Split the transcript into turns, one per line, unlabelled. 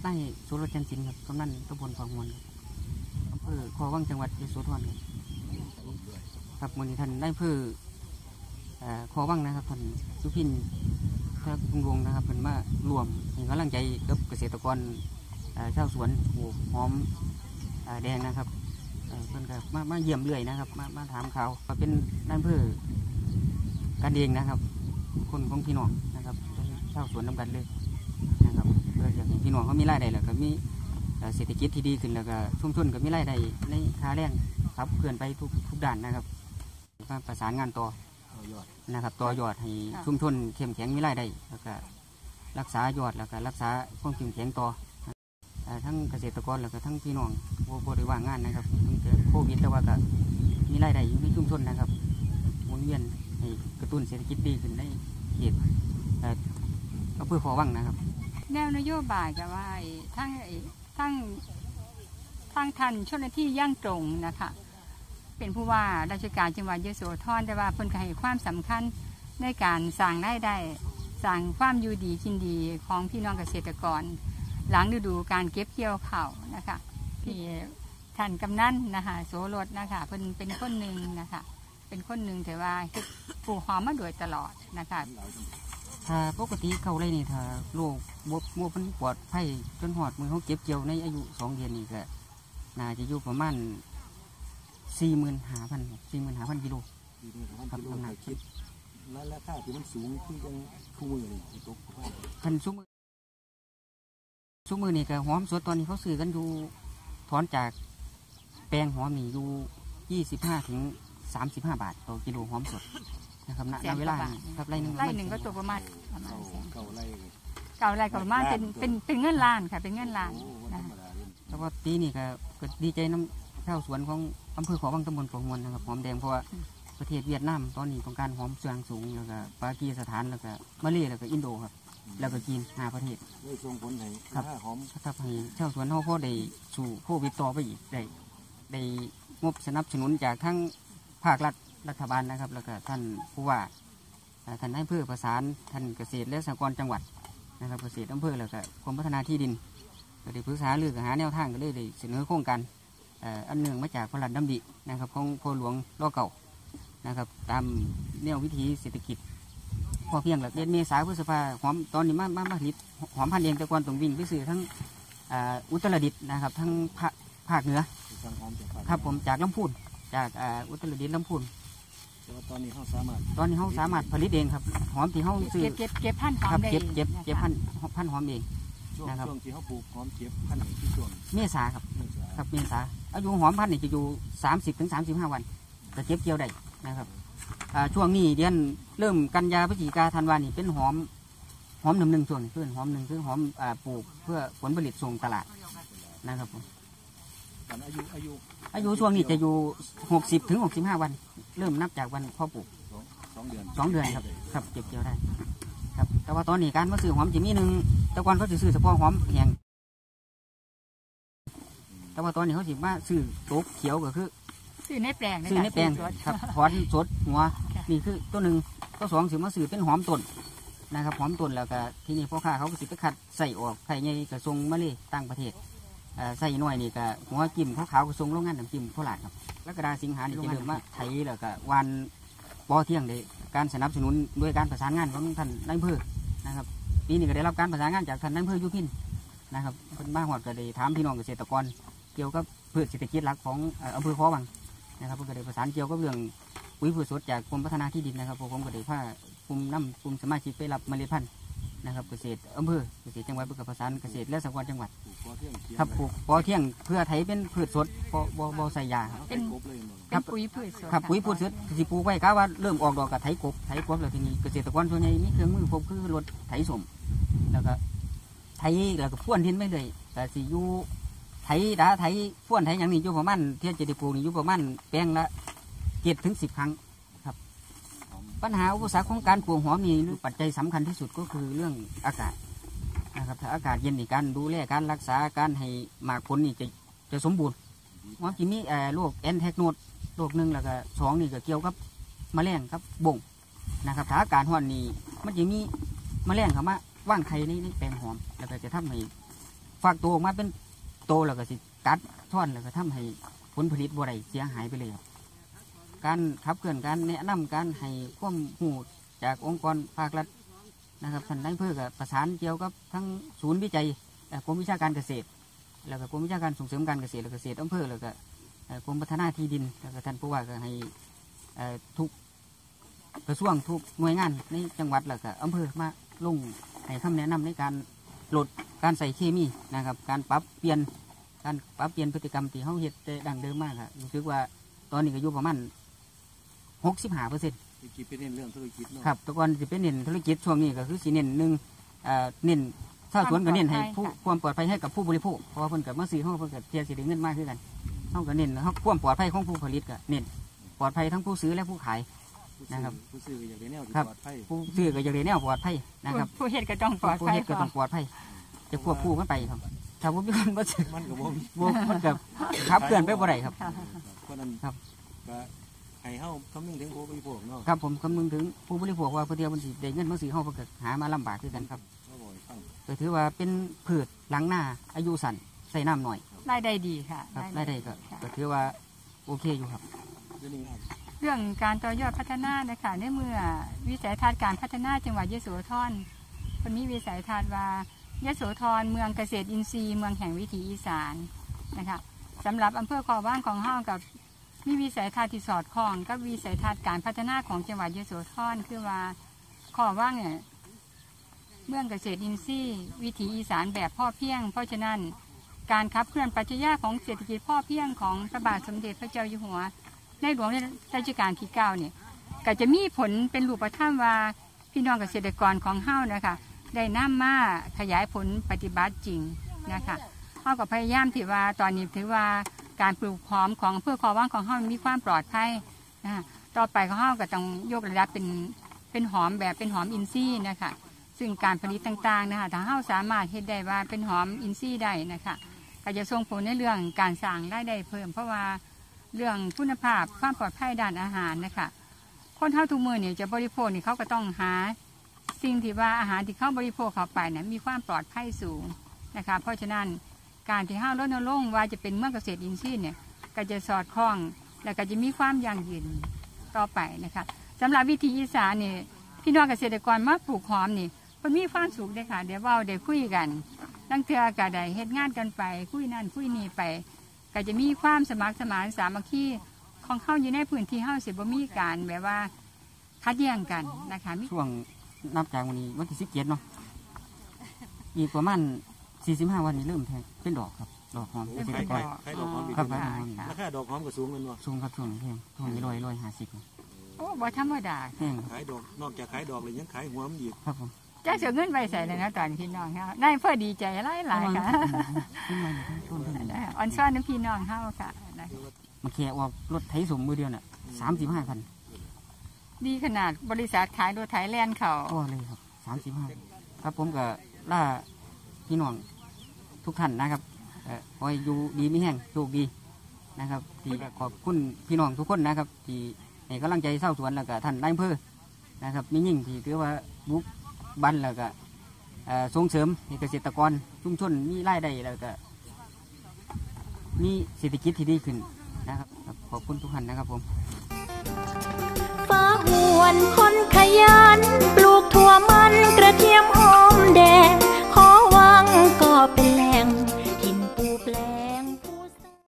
ายสุรจันทร์สินครับกำนันตำบลฝั่งมวลอำเภอคอวังจังหวัดยโสธรครับวันนี้ท่านได้อำเภอคอวังนะครับท่านสุพินทางกรุงวงนะครับเป็นมารวมให้กำลังใจกับเกษตรกรชาวสวนปลูกหอมแดงนะครับเพิ่นก็มาเยี่ยมเรื่อยนะครับมาถามข่าวเป็นนายอำเภอกันเองนะครับคนของพี่น้องนะครับชาวสวนนำกันเลยนะครับเพื่อจะให้พี่น้องเขามีรายได้แล้วก็มีเศรษฐกิจที่ดีขึ้นแล้วก็ชุมชนก็มีรายได้ในค่าแรงครับเพื่อนไปทุกด้านนะครับมาประสานงานต่อนะครับต่อยอดให้ชุมชนเข้มแข็งมีรายได้แล้วก็รักษายอดแล้วก็รักษาความเข้มแข็งต่อทั้งเกษตรกรแล้วก็ทั้งพี่น้องบริวางงานนะครับถึงจะโควิดแต่ว่าก็มีรายได้อยู่ในชุมชนนะครับหมุนเวียนให้กระตุ้นเศรษฐกิจดีขึ้นในเขตอำเภอคอวังนะครับ
แนวนโยบายก็ว่าทั้งท่านชนที่ย่างตรงนะคะเป็นผู้ว่าราชการจังหวัดยโสธรแต่ว่าเพิ่นก็ให้ความสำคัญในการสร้างรายได้สร้างความอยู่ดีกินดีของพี่น้องเกษตรกรหลังฤดูการเก็บเกี่ยวข้าวนะคะที่ท่านกำนันนะคะโสรสนะคะเพิ่นเป็นคนหนึ่งนะคะเป็นคนหนึ่งแต่ว่าปลูกหอมมาโดยตลอดนะคะ
ถ้าปกติเขาเลยนี่ถ้าโรคบวมันปลอดภัยจนหอดมือเขาเก็บเกี่ยวในอายุ2 เดือนนี่ก็น่าจะอยู่ประมาณ45,000 กิโลครับน้ำหนัก
คิดแล้วราคาที่มันสูงที่ยังคู่มือนี่ตก
พันซุ้มือนี่ก็หอมสดตอนนี้เขาซื้อกันอยู่ถอนจากแปลงหอมนี่อยู่25 ถึง 35 บาทต่อกิโลหอมสดนะครับณเวลาครับไร่หนึ่ง
ก็ตกประมาณ
เก่าไร่
ก็ประมาณเป็นเงินล้านค่ะเป็นเงินล้านนะ
แล้วก็ปีนี้ก็ดีใจน้ำชาวสวนของอำเภอขอวังตำบลขอมวลนะครับหอมแดงเพราะว่าประเทศเวียดนามตอนนี้ต้องการหอมเสียงสูงแล้วก็ปากีสถานแล้วก็มาเลแล้วก็อินโดครับแล้วก็จีน5 ประเทศ
ได้ส่งผลให้หอม
ถ้าให้ชาวสวนเขาพอได้สู่โควิดต่อไปอีกได้งบสนับสนุนจากทั้งภาครัฐบาลนะครับแล้วก็ท่านผู้ว่าท่านนายอำเภอประสานท่านเกษตรและสหกรณ์จังหวัดนะครับเกษตรอำเภอแล้วก็กรมพัฒนาที่ดินก็ได้ปรึกษาเรื่องหาแนวทางก็เลยได้เสนอโครงการอันหนึ่งมาจากพระราชดำรินะครับของพ่อหลวงร.เก่านะครับตามแนววิถีเศรษฐกิจพอเพียงหลักเดือนเมษายนพฤษภาหอมตอนนี้มาผลิตหอมพันธุ์เองแต่ก่อนต้องวิ่งไปซื้อทั้งอุตรดิตถ์นะครับทั้งภาคเหนือครับผมจากลำพูนจากอุตรดิตถ์ลำพูน
ตอนนี้เขาสาม
ารถผลิตเองครับหอมที่เขาซื้อ
เก็บพันธุ์หอม
เก็บพันธุ์หอมเอง
นะครับช่วงที่เขาปลูกหอมเก็บพันธุ์ที่ช่วง
เมษาครับเมษาอายุหอมพันธุ์นี่จะอยู่30 ถึง 35 วันจะเก็บเกี่ยวได้นะครับช่วงนี้เดือนเริ่มกันยาพฤศจิกาธันวานี่เป็นหอมหนึ่งช่วงนี้คือหอมหนึ่งคือหอมปลูกเพื่อผลผลิตส่งตลาดนะครับผมอายุช่วงนี้จะอยู่60 ถึง 65 วันเริ่มนับจากวันพ่อปลูก2 เดือนครับเก็บเกี่ยวได้ครับแต่ว่าตอนนี้การมาซื้อหอมจะมีหนึ่งแต่ก่อนเขาจะซื้อเฉพาะหอมแห้งแต่ว่าตอนนี้เขาสิมาซื้อโต๊ะเขียวก็คือ
ซื้อในแปลง
ครับถอนสดหัวนี่คือตัวหนึ่งตัวสองสิมาซื้อเป็นหอมต้นนะครับหอมต้นแล้วก็ที่นี่พ่อค้าเขาก็สิไปคัดใส่ออกไข่ใหญ่ก็ส่งมาเลยต่างประเทศใส่หน่อยนี่ก็หัวจิ้มขาวๆก็ส่งโรงงานน้ำจิ้มโคราชครับแล้วก็สิงหานี่จะเริ่มมาไถแล้วก็วันปอเที่ยงเลยการสนับสนุนด้วยการประสานงานของท่านนายอำเภอนะครับปีนี้ก็ได้รับการประสานงานจากท่านนายอำเภอยุพินนะครับเป็นบ้านหอดก็ได้ถามพี่น้องเกษตรกรเกี่ยวกับพืชเศรษฐกิจหลักของอำเภอขอวังนะครับก็ได้ประสานเกี่ยวกับเรื่องปุ๋ยพืชสดจากกรมพัฒนาที่ดินนะครับผมก็ได้พากลุ่มสมาชิกไปรับเมล็ดพันธุ์นะครับเกษตรอำเภอเกษตรจังหวัดประสานเกษตรและสหกรณ์จังหวัดครับปลูกปอเที่ยงเพื่อไถเป็นพืชสดบ่ใส่ยา
เป็นปุ๋ยพืชสด
ครับปุ๋ยพืชสดที่ปลูกไว้ก็ว่าเริ่มออกดอกกับไถกบแล้วทีนี้เกษตรกรส่วนใหญ่มีเครื่องมือครบคือรถไถสมแล้วก็ไถแล้วก็พ่วนทิ้งไม่เลยแต่สิอยู่ไถพ่วนไถอย่างนี้อยู่ประมาณเที่ยจะได้ปลูกนี่อยู่ประมาณแปลงละ7 ถึง 10 ครั้งครับปัญหาอุปสรรคของการปลูกหอมนี่ปัจจัยสำคัญที่สุดก็คือเรื่องอากาศนะครับถ้าอากาศเย็นนี่การดูแลการรักษาการให้หมากผลนี่จะสมบูรณ์หอมที่มีโรคแอนแทกโนดโรคหนึ่งแล้วก็2นี่ก็เกี่ยวกับแมลงครับบ่งนะครับถ้าอากาศร้อนนี่มันจะมีแมลงเข้ามาว่างไข่ในแปลงหอมแล้วก็จะทำให้ฝากตัวออกมาเป็นโตแล้วก็สิกัดท่อนแล้วก็ทำให้ผลผลิตบ่ได้เสียหายไปเลยครับการขับเคลื่อนการแนะนำการให้ความรู้จากองค์กรภาครัฐนะครับท่านนายอำเภอก็ประสานเกี่ยวกับทั้งศูนย์วิจัยกรมวิชาการเกษตรแล้วก็กรมวิชาการส่งเสริมการเกษตรและเกษตรอำเภอแล้วก็กรมพัฒนาที่ดินแล้วก็ท่านผู้ว่าก็ให้ทุกกระทรวงทุกหน่วยงานในจังหวัดแล้วก็อำเภอมาลงให้คำแนะนำในการลดการใส่เคมีนะครับการปรับเปลี่ยนพฤติกรรมที่เขาเฮ็ดแต่ดังเดิมมากครับรู้สึกว่าตอนนี้ก็อยู่ประมาณ65%
คิดเป็นเรื่องธุรกิจเนาะ
ครับแต่ก่อนจะเป็นเน้นธุรกิจช่วงนี้ก็คือสิเน้นหนึ่งเน้นชาวสวนก็เน้นให้ผู้ความปลอดภัยให้กับผู้บริโภคเพราะว่าเพิ่นกับมาซื้อเขาเพิ่นกับเทียสิได้เงินมากขึ้นกันเขาก็เน้นเขาความปลอดภัยของผู้ผลิตก็เน้นปลอดภัยทั้งผู้ซื้อและผู้ขายนะครับ
ผู้ซื้อก็อยากได้แนวที่ปลอดภัย
ผู้ซื้อก็อยากได้แนวปลอดภัยนะครับ
ผู้เฮ็ดก็ต้องปลอดภัย
ผู้เฮ็ดก็ต้องปลอดภัยจะควบคู่กันไปครับถ้าผมมีคนบ่ซื้อ
มันก็บ่
มันก็ขับเคลื่อนไปบ่ได้ครับ
เพราะนั้น
ครับ
ก็ให้เฮาคำนึงถึงผู้บริโภคเนาะ
ครับผมคำนึงถึงผู้บริโภคว่าเพื่อเดียวมันสิได้เงินมาซื้อเฮาเพิ่นก็หามาลำบากคือกันครับก็ถือว่าเป็นพืชหลังหน้าอายุสั้นใส่น้ำหน่อย
รายได้ดีค่ะ
รายได้ก็ถือว่าโอเคอยู่ครับ
เรื่องการต่อยอดพัฒนานะคะในเมื่อวิสัยทัศน์การพัฒนาจังหวัดยโสธรคนนี้วิสัยทัศน์ว่ายโสธรเมืองเกษตรอินทรีย์เมืองแห่งวิถีอีสานนะคะสำหรับอำเภอคอบ้านของเฮากับมีวิสัยทัศน์ที่สอดคล้องกับวิสัยทัศน์การพัฒนาของจังหวัดยโสธรคือว่าคอบ้านเนี่ยเมืองเกษตรอินทรีย์วิถีอีสานแบบพ่อเพียงเพราะฉะนั้นการขับเคลื่อนปรัชญาของเศรษฐกิจพ่อเพียงของพระบาทสมเด็จพระเจ้าอยู่หัวในหลวงรัชกาลที่9เนี่ยก็จะมีผลเป็นรูปธรรมว่าพี่น้องเกษตรกรของเฮานะคะได้นำมาขยายผลปฏิบัติจริงนะคะเฮาก็พยายามที่ว่าตอนนี้ถือว่าการปลูกหอมของอำเภอคอว่างของเฮามีความปลอดภัยนะต่อไปของเฮาก็ต้องยกระดับเป็นหอมแบบเป็นหอมอินทรีย์นะคะซึ่งการผลิตต่างๆนะคะถ้าเฮาสามารถเฮ็ดได้ว่าเป็นหอมอินทรีย์ได้นะคะก็จะส่งผลในเรื่องการสร้างรายได้เพิ่มเพราะว่าเรื่องคุณภาพความปลอดภัยด้านอาหารนะคะคนเฮาทุกมื้อนี่จะบริโภคนี่เขาก็ต้องหาสิ่งที่ว่าอาหารที่เขาบริโภคเข้าไปเนี่ยมีความปลอดภัยสูงนะคะเพราะฉะนั้นการที่เฮารณรงค์ว่าจะเป็นเมืองเกษตรอินทรีย์เนี่ยก็จะสอดคล้องและก็จะมีความยั่งยืนต่อไปนะคะสำหรับวิถีอีสานนี่พี่น้องเกษตรกรมาปลูกหอมนี่มันมีความสุขเลยค่ะเดี๋ยวเว้าได้คุยกันตั้งเทื่อก็ได้เฮ็ดงานกันไปคุยนั่นคุยนี่ไปก็จะมีความสมัครสมานสามัคคีของเฮาอยู่ในพื้นที่เฮาสิบ่มีการแบบว่าขัดแย้งกันนะคะ
ช่วงนับจากวันนี้วันที่17เนาะอีกประมาณ45วันนี้เริ่มแทงเป็นดอกครับดอกหอม
เป็นดอกขายดอกหอม
ครับ
ราคาดอกหอมก็สูงเงินวะ
สูงครับช่วงแพงช่วงนี้150
โอ้บ่ธรรมดา
ขายดอกนอกจากขายดอกเลยยังขายหัวมันอีก
ครับผม
จะเสียเงินไปใส่เลยนะตอนพี่น้องเขาได้เพื่อดีใจหลายค่ะอ่อนซ้อนน้ำพี่น้องเขาค่ะ
มาแค่ออกรถไถสมมือเดียวน่ะ35 คัน
ดีขนาดบริษัทขายรถไถแลนเขา
เลยครับ35ครับผมก็ล่าพี่น้องทุกท่านนะครับคอยอยู่ดีไม่แห้งโชคดีนะครับที่ขอบคุณพี่น้องทุกคนนะครับที่ให้กำลังใจเศร้าสวนแล้วก็ท่านนายอำเภอนะครับมียิ่งที่ถือว่าบุกบันแล้วก็ส่งเสริมให้เกษตรกรชุมชนมีรายได้แล้วก็มีเศรษฐกิจที่ดีขึ้นนะครับขอบคุณทุกท่านนะครับผม
ฟ้าหวนคนขยั